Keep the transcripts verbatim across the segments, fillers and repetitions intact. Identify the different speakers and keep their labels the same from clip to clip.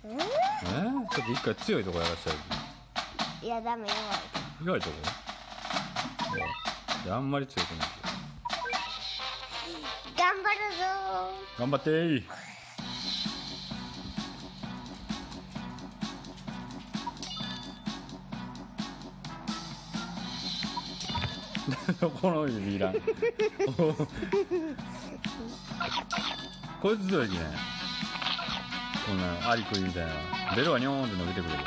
Speaker 1: えー、ちょっと一回強いとこやらせてあ
Speaker 2: いやダメ弱い
Speaker 1: げる。意外とこいやあんまり強くない。
Speaker 2: 頑張るぞ
Speaker 1: 頑張ってー。この指いらん。こいつ強いね。こんなアリクイみたいなベロがニョーンって伸びてくる。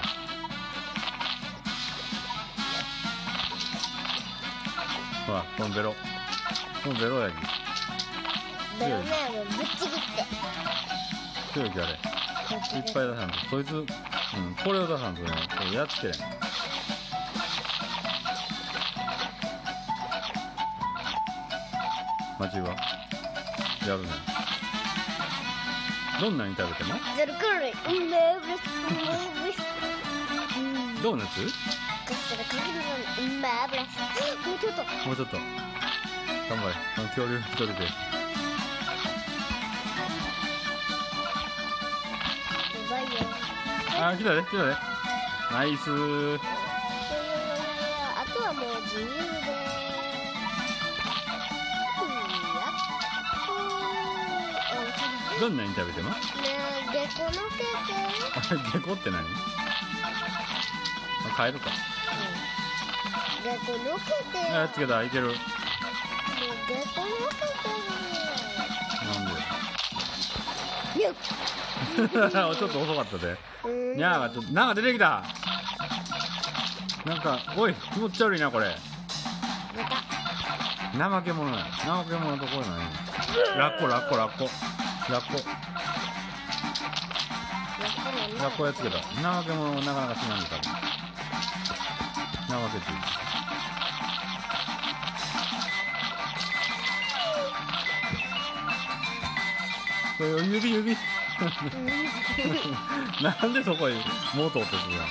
Speaker 1: ほらこのベロ、このベロやき
Speaker 2: ベロメアルぶっちぎって
Speaker 1: 強いきあれいっぱい出さんとそいつ、うん、これを出さんとねこれやっつけれん。マジはやるね。どんなに食べても
Speaker 2: ゼルクルイうんめぶす
Speaker 1: ドーナツ
Speaker 2: そしたらかけるのにうんめぶすもうちょっと
Speaker 1: もうちょっと頑張れ。この恐竜一人で
Speaker 2: やばいよ
Speaker 1: あー来たで来たでナイスー。
Speaker 2: あとはもう自由で
Speaker 1: どんなに食べても
Speaker 2: ねえゲコのけて
Speaker 1: あれゲコって何？あ変えるか。
Speaker 2: ゲコのけて
Speaker 1: あやっつけたいける。
Speaker 2: もうゲコのけて
Speaker 1: なんでちょっと遅かったで。にゃーがちょっとなんか出てきた。なんかおい気持ち悪いなこれ。怠け者や。怠け者のところない。ラッコラッコラッコラッコラッコやっつけた。怠け者もなかなかしないんだから怠けていい。これ指指なんでそこにモートーってするやん。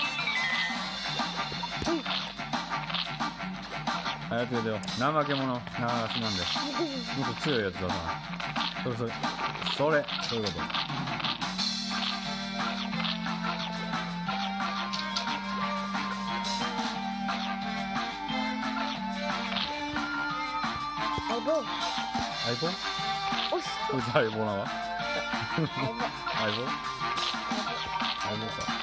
Speaker 1: あやってくれよ。怠け者なかなかしなんでもっと強いやつだな。それそれそれそういうこと。
Speaker 2: 相棒
Speaker 1: 相棒
Speaker 2: おっ
Speaker 1: こいつ相棒なわ
Speaker 2: 相棒
Speaker 1: 相棒相棒か。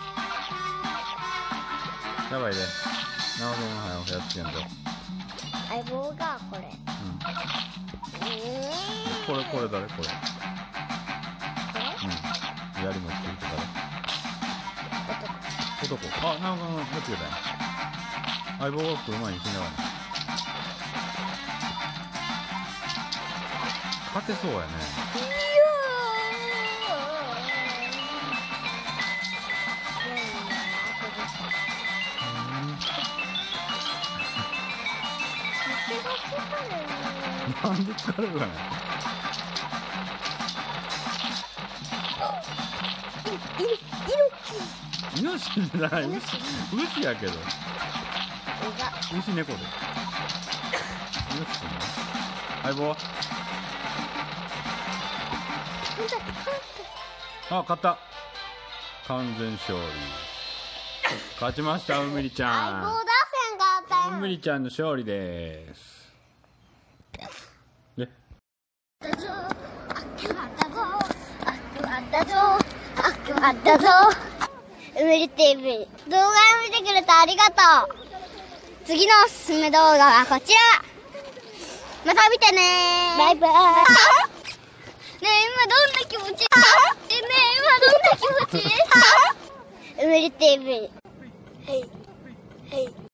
Speaker 1: やばいで怠け者早くやっつけんと。
Speaker 2: 相棒がこれ
Speaker 1: うん
Speaker 2: え
Speaker 1: これこれ誰これ。
Speaker 2: これ
Speaker 1: うんやりもついてた男。あなんかやっつけたやん。相棒が来る前に死んだわね。勝てそうやね。なんで疲れるかね。イノシシじゃない牛牛やけど牛猫でイノシシね。相棒あ勝った。完全勝利勝ちましたうみりちゃ
Speaker 2: 相棒
Speaker 1: ん。
Speaker 2: 出せんかったよ
Speaker 1: うみりちゃんの勝利です。で
Speaker 2: あったぞあったぞあったぞうみり ティーブイ 動画を見てくれてありがとう。次のおすすめ動画はこちら。また見てねバイバイ。ねえ今どんな気持ちねえ今どんな気持ちうみり ティーブイ はいはい